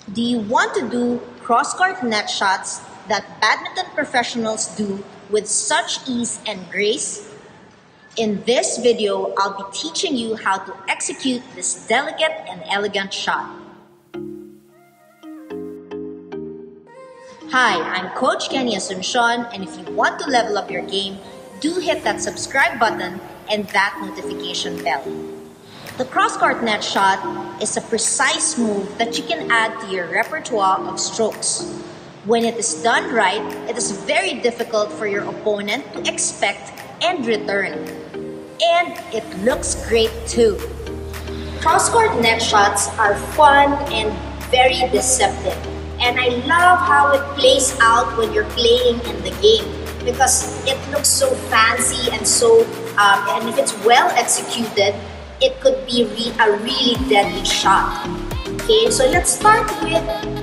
Do you want to do cross-court net shots that badminton professionals do with such ease and grace? In this video, I'll be teaching you how to execute this delicate and elegant shot. Hi, I'm Coach Kenny Asuncion, and if you want to level up your game, do hit that subscribe button and that notification bell. The cross-court net shot is a precise move that you can add to your repertoire of strokes. When it is done right, it is very difficult for your opponent to expect and return. And it looks great too. Cross-court net shots are fun and very deceptive. And I love how it plays out when you're playing in the game because it looks so fancy and and if it's well executed, it could be a really deadly shot. Okay, so let's start with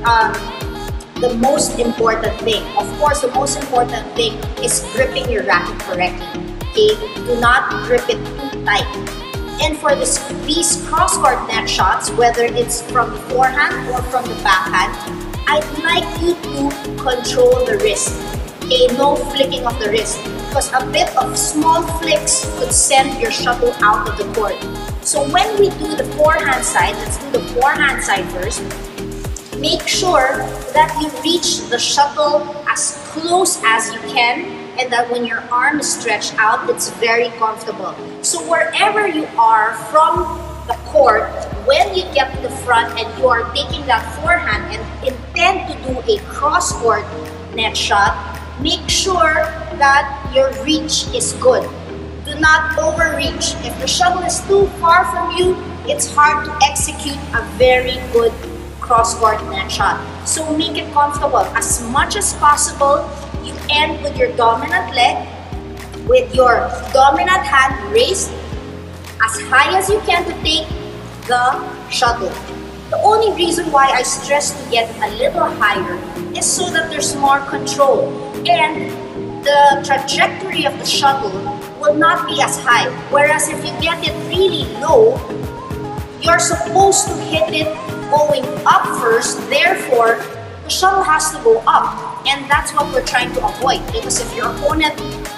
the most important thing. Of course, the most important thing is gripping your racket correctly. Okay, do not grip it too tight. And for these cross-court net shots, whether it's from the forehand or from the backhand, I'd like you to control the wrist. Okay, no flicking of the wrist because a bit of small flicks could send your shuttle out of the court. So when we do the forehand side, let's do the forehand side first. Make sure that you reach the shuttle as close as you can and that when your arm is stretched out, it's very comfortable. So wherever you are from the court, when you get to the front and you are taking that forehand and intend to do a cross-court net shot, make sure that your reach is good. Do not overreach. If the shuttle is too far from you, it's hard to execute a very good cross-court net shot. So make it comfortable. As much as possible, you end with your dominant leg, with your dominant hand raised as high as you can to take the shuttle. The only reason why I stress to get a little higher is so that there's more control and the trajectory of the shuttle will not be as high. Whereas if you get it really low, you're supposed to hit it going up first, therefore the shuttle has to go up, and that's what we're trying to avoid because if your opponent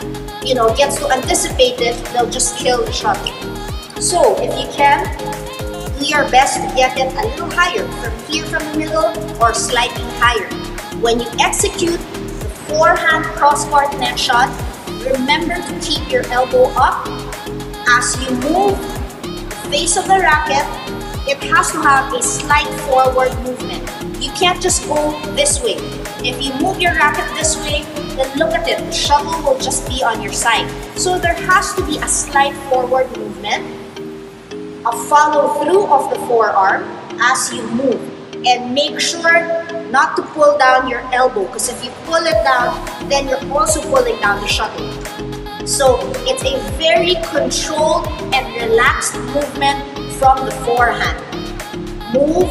gets to anticipate it, they'll just kill the shuttle. So if you can, do your best to get it a little higher, from the middle or slightly higher. When you execute the forehand cross-court net shot, remember to keep your elbow up. As you move the face of the racket, it has to have a slight forward movement. You can't just go this way. If you move your racket this way, then look at it, the shuttle will just be on your side. So there has to be a slight forward movement, a follow through of the forearm as you move. And make sure not to pull down your elbow because if you pull it down, then you're also pulling down the shuttle. So it's a very controlled and relaxed movement from the forehand. Move,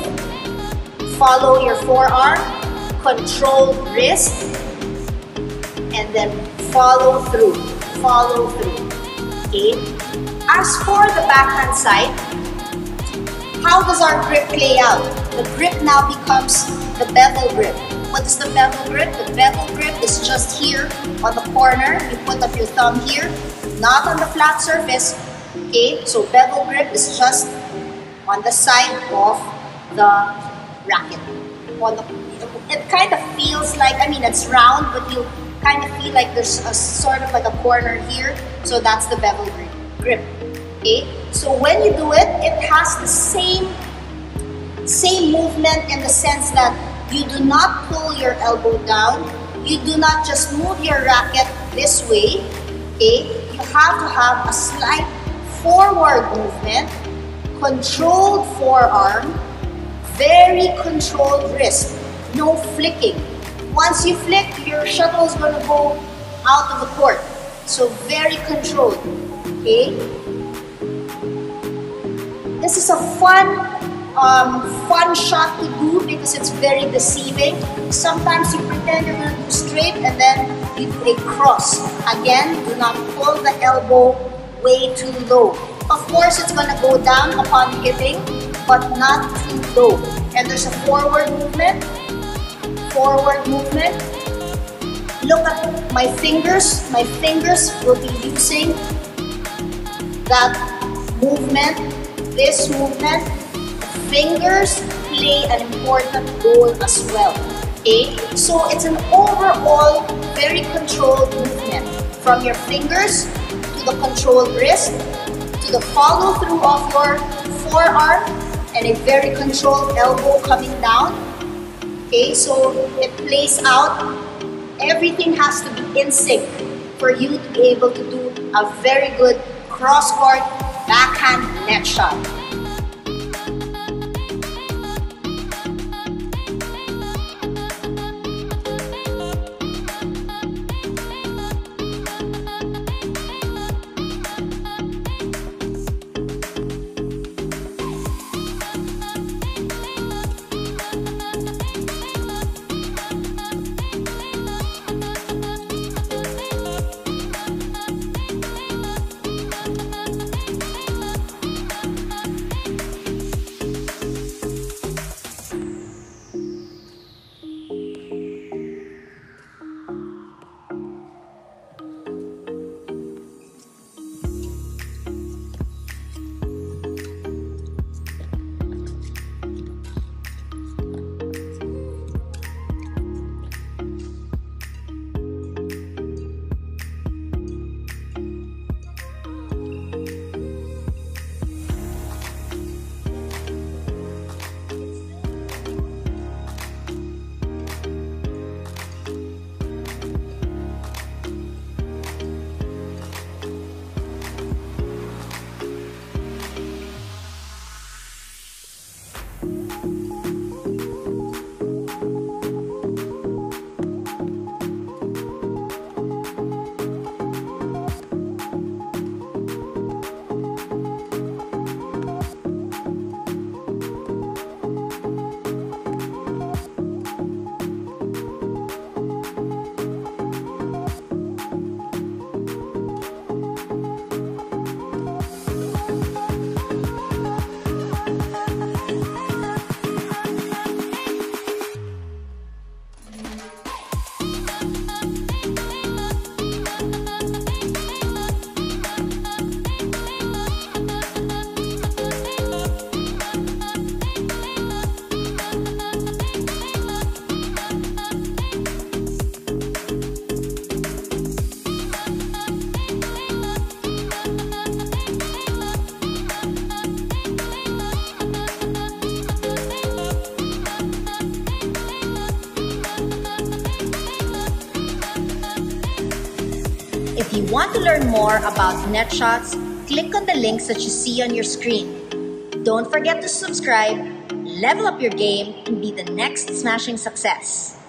follow your forearm, control wrist, and then follow through. Okay? As for the backhand side, how does our grip play out? The grip now becomes the bevel grip. What is the bevel grip? The bevel grip is just here on the corner. You put up your thumb here, not on the flat surface. Okay, so bevel grip is just on the side of the racket. It kind of feels like, it's round, but you kind of feel like there's a sort of like a corner here. So that's the bevel grip. Okay, so when you do it, it has the same movement in the sense that you do not pull your elbow down. You do not just move your racket this way. Okay, you have to have a slight forward movement, controlled forearm, very controlled wrist, no flicking. Once you flick, your shuttle is going to go out of the court. So very controlled. Okay. This is a fun shot to do because it's very deceiving. Sometimes you pretend you're going to do straight and then you do a cross. Again, do not pull the elbow way too low. Of course, it's going to go down upon hitting, but not too low. and there's a forward movement. Look at my fingers. My fingers will be using that movement, this movement. Fingers play an important role as well. Okay? So it's an overall very controlled movement. From your fingers to the controlled wrist, to the follow through of your forearm, and a very controlled elbow coming down. Okay, so it plays out. Everything has to be in sync for you to be able to do a very good cross-court backhand net shot. If you want to learn more about net shots, click on the links that you see on your screen. Don't forget to subscribe, level up your game, and be the next smashing success.